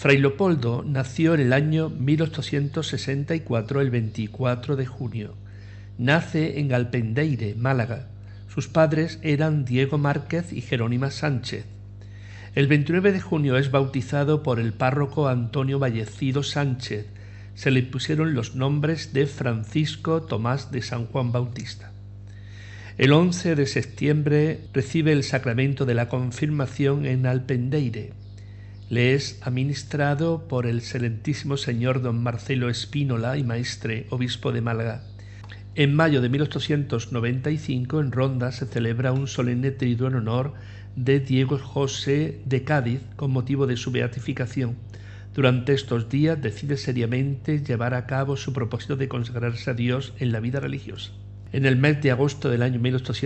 Fray Leopoldo nació en el año 1864, el 24 de junio. Nace en Alpendeire, Málaga. Sus padres eran Diego Márquez y Jerónima Sánchez. El 29 de junio es bautizado por el párroco Antonio Vallecido Sánchez. Se le pusieron los nombres de Francisco Tomás de San Juan Bautista. El 11 de septiembre recibe el sacramento de la confirmación en Alpendeire. Le es administrado por el excelentísimo señor don Marcelo Espínola y Maestre, obispo de Málaga. En mayo de 1895 en Ronda se celebra un solemne triduo en honor de Diego José de Cádiz con motivo de su beatificación. Durante estos días decide seriamente llevar a cabo su propósito de consagrarse a Dios en la vida religiosa. En el mes de agosto del año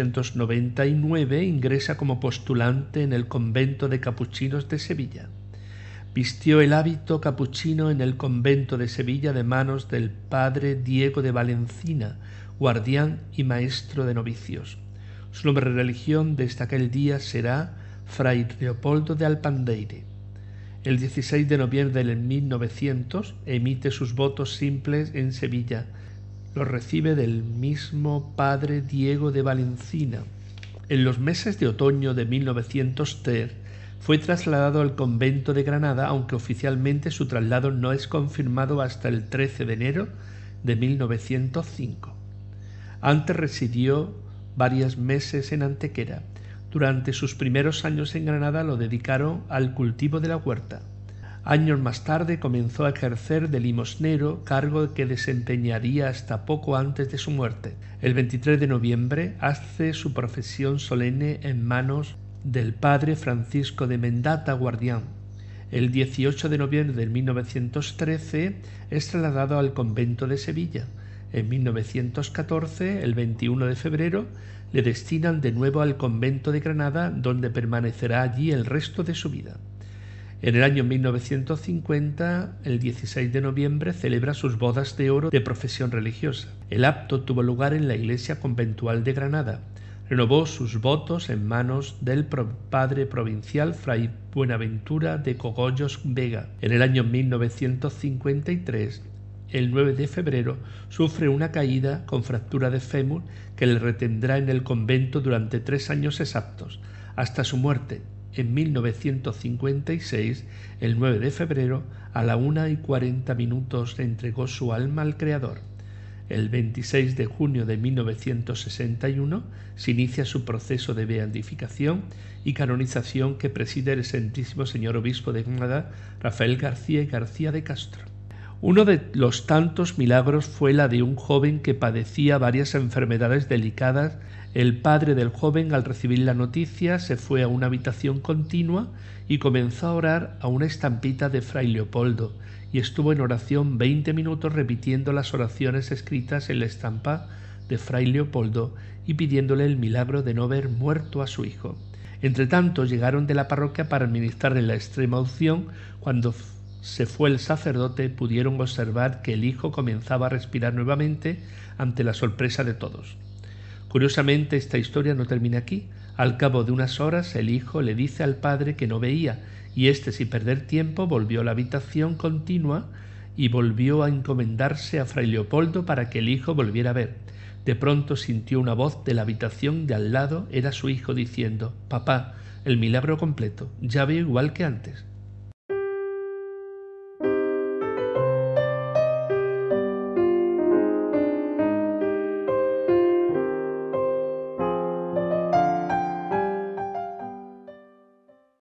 1899 ingresa como postulante en el convento de capuchinos de Sevilla. Vistió el hábito capuchino en el convento de Sevilla de manos del padre Diego de Valencina, guardián y maestro de novicios. Su nombre de religión desde aquel día será Fray Leopoldo de Alpendeire. El 16 de noviembre de 1900 emite sus votos simples en Sevilla. Los recibe del mismo padre Diego de Valencina. En los meses de otoño de 1903 fue trasladado al convento de Granada, aunque oficialmente su traslado no es confirmado hasta el 13 de enero de 1905. Antes residió varios meses en Antequera. Durante sus primeros años en Granada lo dedicaron al cultivo de la huerta. Años más tarde comenzó a ejercer de limosnero, cargo que desempeñaría hasta poco antes de su muerte. El 23 de noviembre hace su profesión solemne en manos del padre Francisco de Mendata, guardián. El 18 de noviembre de 1913 es trasladado al convento de Sevilla. En 1914, el 21 de febrero, le destinan de nuevo al convento de Granada, donde permanecerá allí el resto de su vida. En el año 1950, el 16 de noviembre, celebra sus bodas de oro de profesión religiosa. El acto tuvo lugar en la iglesia conventual de Granada. Renovó sus votos en manos del padre provincial Fray Buenaventura de Cogollos Vega. En el año 1953, el 9 de febrero, sufre una caída con fractura de fémur que le retendrá en el convento durante 3 años exactos, hasta su muerte. En 1956, el 9 de febrero, a la 1:40 entregó su alma al Creador. El 26 de junio de 1961 se inicia su proceso de beatificación y canonización que preside el Santísimo Señor Obispo de Granada, Rafael García y García de Castro. Uno de los tantos milagros fue la de un joven que padecía varias enfermedades delicadas. El padre del joven, al recibir la noticia, se fue a una habitación continua y comenzó a orar a una estampita de Fray Leopoldo, y estuvo en oración 20 minutos repitiendo las oraciones escritas en la estampa de Fray Leopoldo y pidiéndole el milagro de no ver muerto a su hijo. Entretanto, llegaron de la parroquia para administrarle la extrema unción. Cuando se fue el sacerdote, pudieron observar que el hijo comenzaba a respirar nuevamente ante la sorpresa de todos. Curiosamente, esta historia no termina aquí. Al cabo de unas horas, el hijo le dice al padre que no veía, y éste, sin perder tiempo, volvió a la habitación continua y volvió a encomendarse a Fray Leopoldo para que el hijo volviera a ver. De pronto sintió una voz de la habitación de al lado. Era su hijo diciendo: «Papá, el milagro completo, ya veo igual que antes».